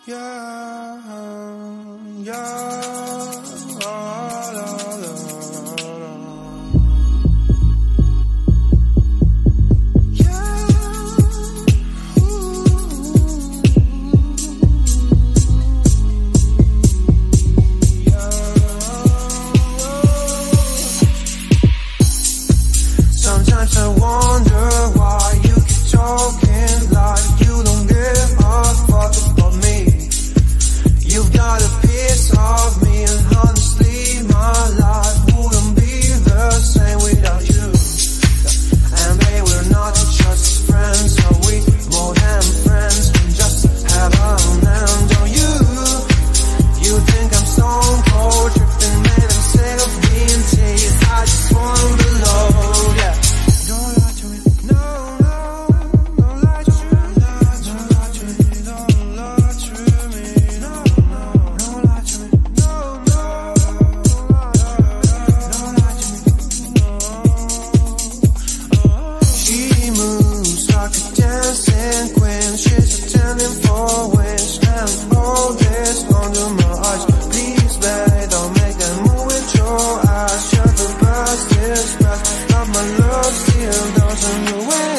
Sometimes I wonder why you keep talking like you don't give a fuck about me. You've got a piece of me, and honestly my life wouldn't be the same without you. And babe, we're not just friends, are we? More than friends, we just have a man, don't you? You think I'm stone cold, tripping, man, I'm sick of being teased. I just wanna be loved, yeah. Don't lie to me, no, no, don't lie to me, don't lie to me, don't lie to me, no, no, don't lie to me, no, no, don't lie to me, no. She moves like a dancing queen, she's attending for wings, and all this under my eyes. Please, babe, don't make that move with your eyes. Shut the past is past, but my love still doesn't away.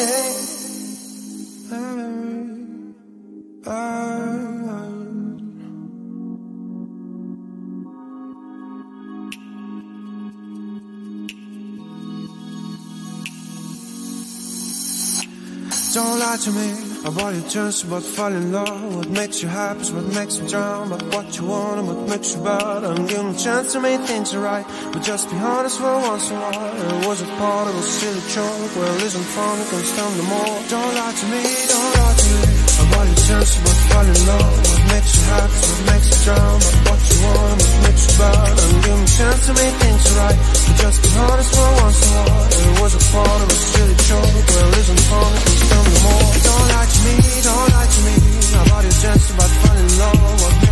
Don't lie to me about your dreams, about falling in love. What makes you happy is what makes me drown. But what you want and what makes you bad. I'm giving a chance to make things right, but just be honest for once in a while. It was a part of a silly joke. Well, isn't fun, it can stand no more. Don't lie to me, don't lie to me about your dreams, about falling in love. What makes you happy is what makes you drown. But what you want and what makes you bad. I'm giving a chance to make things right, but just be honest for once in a while. It was a part of a silly joke. Well, isn't fun, it can stand no more. Don't lie to me about your chance, about falling in love. What